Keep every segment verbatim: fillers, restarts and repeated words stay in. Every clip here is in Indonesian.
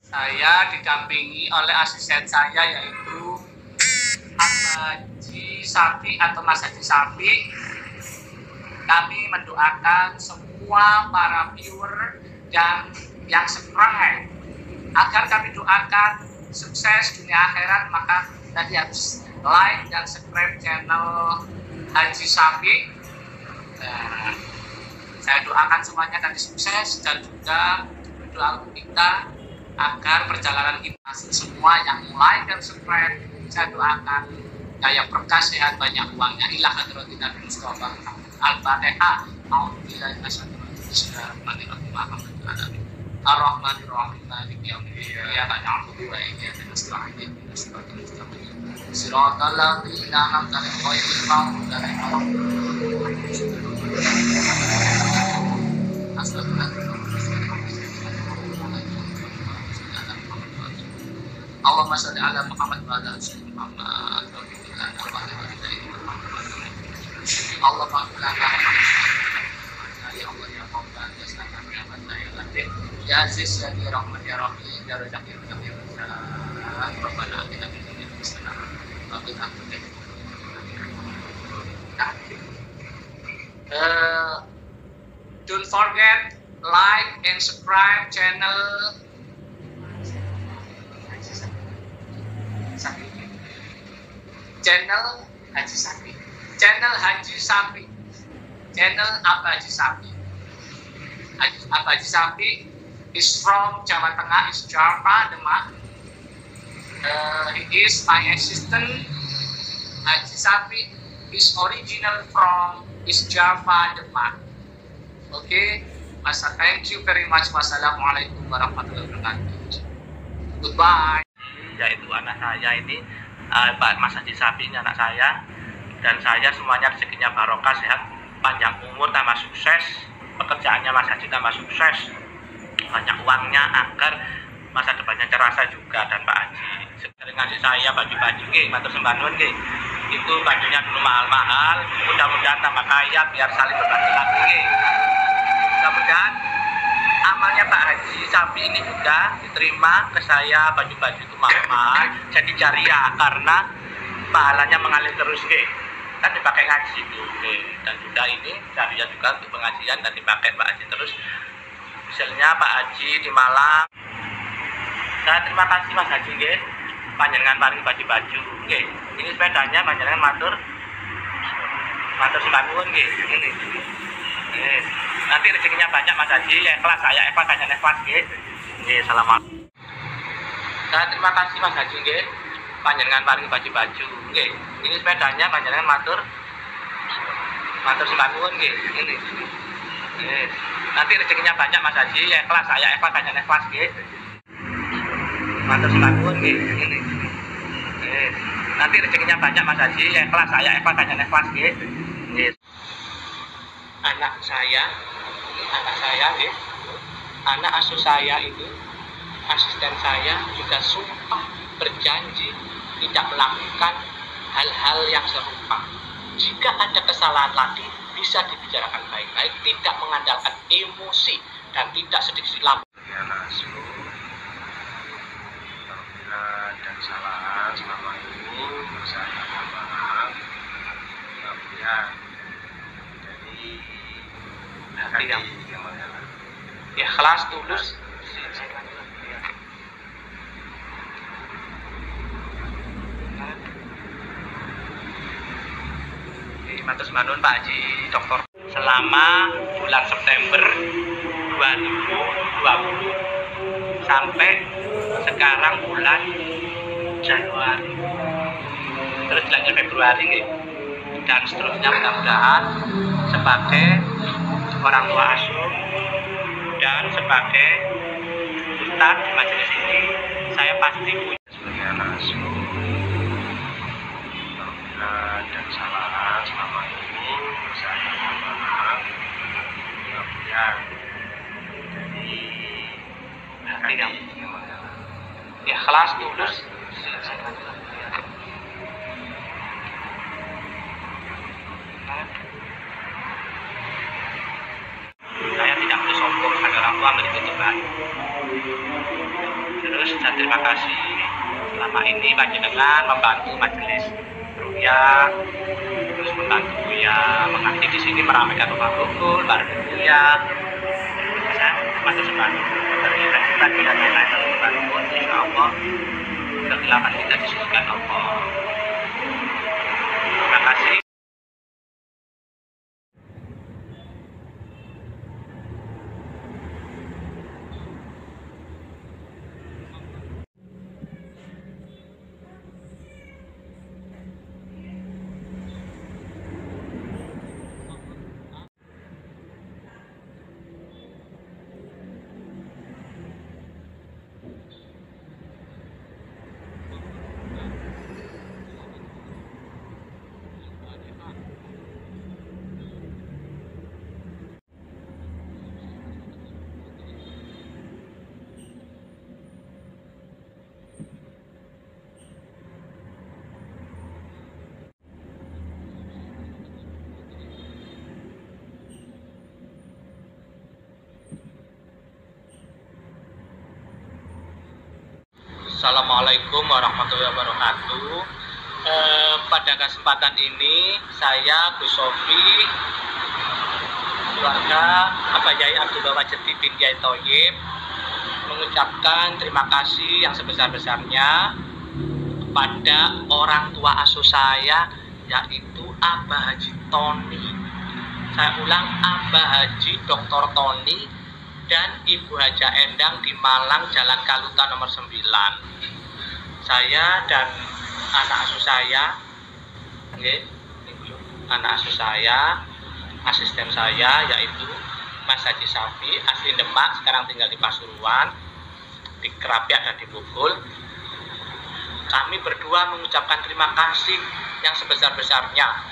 Saya didampingi oleh asisten saya yaitu Haji Sapi atau Mas Haji Sapi. Kami mendoakan semua para viewer dan yang subscribe agar kami doakan sukses dunia akhirat, maka tadi harus like dan subscribe channel Haji Sapi. Nah, saya doakan semuanya tadi sukses dan juga doa kita agar perjalanan kita semua yang like dan subscribe, saya doakan kayak berkah, sehat, banyak uangnya. Ilah hadratin Nabi Mustafa Al-Fatihah. A'udzubillahi minasyaitonir rajim. Ar-Rahmanir-Rahim. Maliki yaumiddin. Iyyaka na'budu wa iyyaka nasta'in. Ihdinas siratal mustaqim. Siratal ladzina an'amta 'alaihim ghairil maghdubi 'alaihim waladdallin. Astagfirullah. Allahumma shalli ala Muhammad wa ala ali Muhammad. Allah ya Allah ya Rahman ya Salam ya Mata ya Latif ya Aziz ya Rahman ya Rahim ya Razak ya Razak ya Razak Rabbana atina fid dunya hasanah wa qina adzaban nar. Don't forget like and subscribe channel channel Haji Sapi, channel Haji Sapi, channel apa Haji Sapi. Haji, apa Haji Sapi is from Jawa Tengah, is Java, Demak. Uh, he is my assistant. Haji Sapi is original from is Java, Demak. Oke, okay. Masa thank you very much. Wassalamualaikum warahmatullahi wabarakatuh. Goodbye. Yaitu anak saya ini, uh, Pak Mas Haji Sapi ini anak saya, dan saya semuanya rezekinya barokah, sehat, panjang umur, tambah sukses, pekerjaannya Mas Haji tambah sukses, banyak uangnya agar masa depannya cerasa juga. Dan Pak Haji sering ngasih saya baju-baju, nggih, matur sembah nuwun nggih. Itu bajunya dulu mahal-mahal, mudah-mudahan tambah kaya biar saling berbagi lagi nggih. Mudah-mudahan amalnya Pak Haji Sapi ini juga diterima ke saya, baju-baju itu mahal-mahal jadi jariah karena pahalanya mengalir terus nggih. Kan dipakai ngaji itu nggih. Dan juga ini jariah juga untuk pengajian dan dipakai Pak Haji terus. Misalnya Pak Haji di Malang. Saya terima kasih Mas Haji nggih. Panjenengan paring baju-baju nggih. Ini sepedanya panjenengan matur matur sembah nuwun nggih. Ini. Nggih. Nanti rezekinya banyak Mas Haji, ikhlas, saya ikhlas, hanya ikhlas nggih. Nggih, assalamualaikum. Saya terima kasih Mas Haji nggih. Panjenengan paring baju-baju nggih. Ini sepedanya panjenengan matur matur sembah nuwun nggih. Ini. Nggih. Nanti rezekinya banyak Mas Haji, ikhlas, saya ikhlas, hanya ikhlas nggih. Matur sembah nuwun nggih. Ini. Nggih. Nanti rezekinya banyak Mas Haji, ikhlas, saya ikhlas, hanya ikhlas nggih. Nggih. Anak saya, anak saya nggih. Anak asuh saya itu, asisten saya juga sumpah berjanji tidak melakukan hal-hal yang serupa. Jika ada kesalahan lagi, bisa dibicarakan baik-baik, tidak mengandalkan emosi dan tidak sedikit lampu. Ya langsung, apabila ada kesalahan selama ini, saya mohon maaf. Kemudian dari hati yang yang ikhlas, tulus. Matur sembah nuwun Pak Haji Doktor. Selama bulan September dua ribu dua puluh sampai sekarang bulan Januari, terus dilanjut Februari nggih. Dan seterusnya mudah-mudahan sebagai orang tua asuh dan sebagai ustadz di majelis ini, saya pasti punya sebagai anak asuh. Apabila ada kesalahan selama ini, saya mohon maaf. Kemudian dari hati yang ikhlas, tulus. Saya tidak boleh sombong pada orang tua, begitu Pak. Terus dan terima kasih selama ini panjenengan membantu majelis ruya, terus membantu ya mengaji di sini meramaikan rumah rukun, bareng ya. Saya masih sebantu dari tadi dan lain-lain membantu, insya Allah kegelapan kita disucikan Allah. Terima kasih. Assalamualaikum warahmatullahi wabarakatuh. Eh, pada kesempatan ini saya Gus Sofi, keluarga Abah Yai Abdullah Wajedi bin Yai Thoyib, mengucapkan terima kasih yang sebesar-besarnya kepada orang tua asuh saya, yaitu Abah Haji Tony. Saya ulang, Abah Haji Doktor Tony dan Ibu Haja Endang di Malang, Jalan Kaluta nomor sembilan. Saya dan anak asuh saya, okay, anak asuh saya, asisten saya yaitu Mas Haji Safi, asli Demak, sekarang tinggal di Pasuruan, di Kerapiak dan di Bogor. Kami berdua mengucapkan terima kasih yang sebesar-besarnya.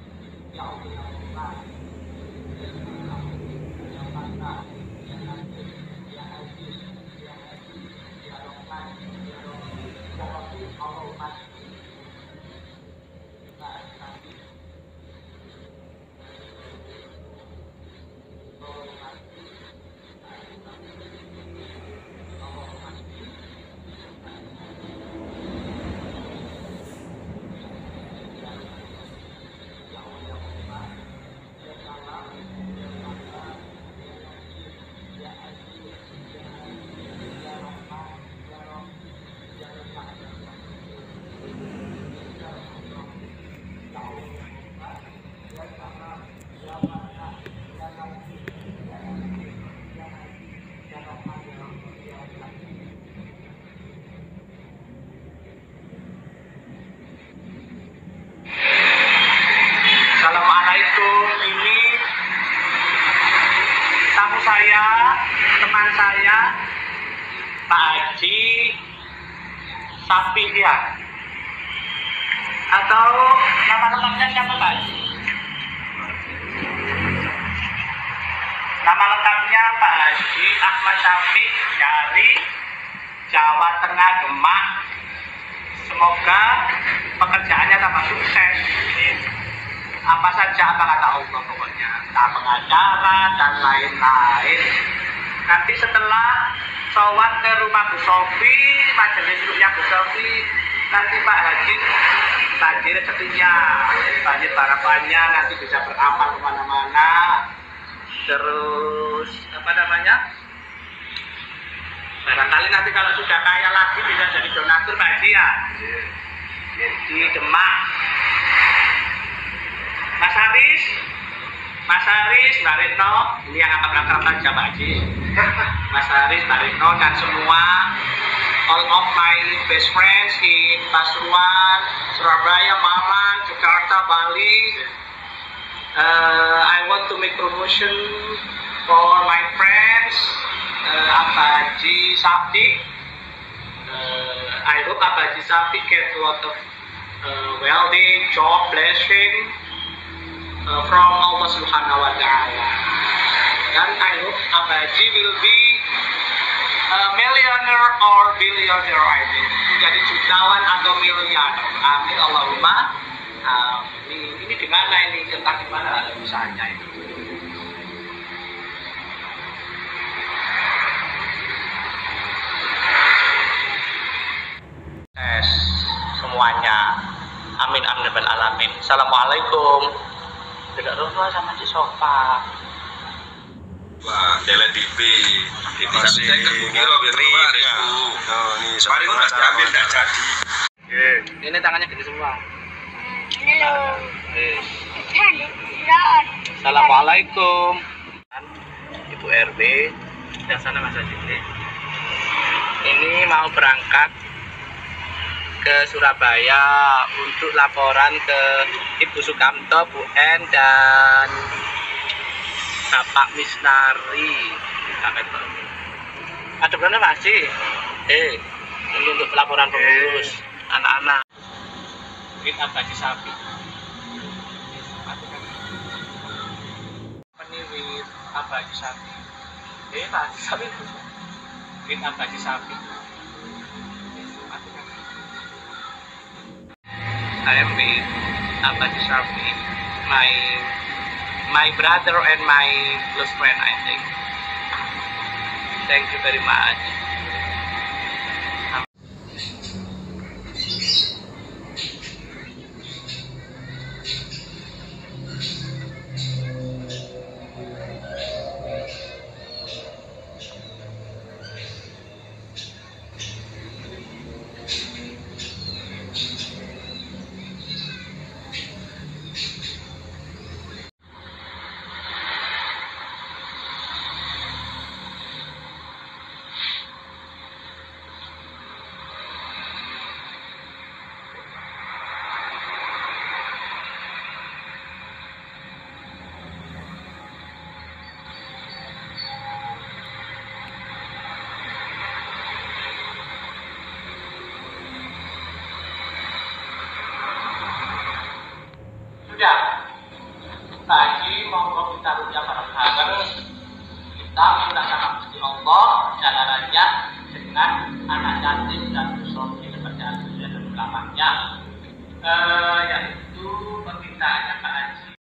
Assalamualaikum, ini tamu saya, teman saya, Pak Haji Safi ya. Atau nama lengkapnya siapa Pak Haji? Nama lengkapnya Pak Haji Ahmad Safi dari Jawa Tengah, Demak. Semoga pekerjaannya tambah sukses. Apa saja apa kata Allah pokoknya, entah pengacara dan lain-lain. Nanti setelah sholat ke rumah Bu Sofi, majelis ruya Bu Sofi, nanti Pak Haji tadi rezekinya, banyak harapannya nanti bisa beramal kemana-mana. Terus apa namanya? Barangkali nanti kalau sudah kaya lagi bisa jadi donatur Pak Haji ya, di Demak. Mas Haris, Mas Haris, Mbak Retno, ini yang akan aja Pak Haji. Mas Haris, Mbak Retno, dan semua all of my best friends in Pasuruan, Surabaya, Malang, Jakarta, Bali. Uh, I want to make promotion for my friends, uh, Abah Haji Safi. Uh, I hope Abah Haji Safi get a lot of uh, wealthy, job, blessing. Uh, from Allah Subhanahu wa Ta'ala. Dan I hope Abah Haji will be a millionaire or billionaire, I think. Menjadi jutawan atau miliarder. Amin Allahumma. Amin. Ini di mana ini? Tentang di mana usahanya itu? Assalamualaikum. Tidak rumah sama di sofa. Wah, tele T V. Ini satu saya ke bumi loh, biar keluarga. Oh, ini mari mas diambil tidak jadi. Ini tangannya gini semua. Ini loh. Eh. Assalamualaikum. Assalamualaikum. Ibu R W dan sana Mas Haji. Ini mau berangkat ke Surabaya untuk laporan ke Ibu Sukamto, Bu N dan Bapak Misnari. Ada berapa masih? Eh, ini untuk laporan pengurus anak-anak. Kita bagi sapi. Peniwit abadi sapi. Eh, bagi sapi. Kita bagi sapi. I am with abadi sapi. My my brother and my close friend, I think. Thank you very much. Sudah, lagi monggo kita rupiah bareng-bareng. Kita minta sama Gusti Allah jalan raya dengan anak yatim dan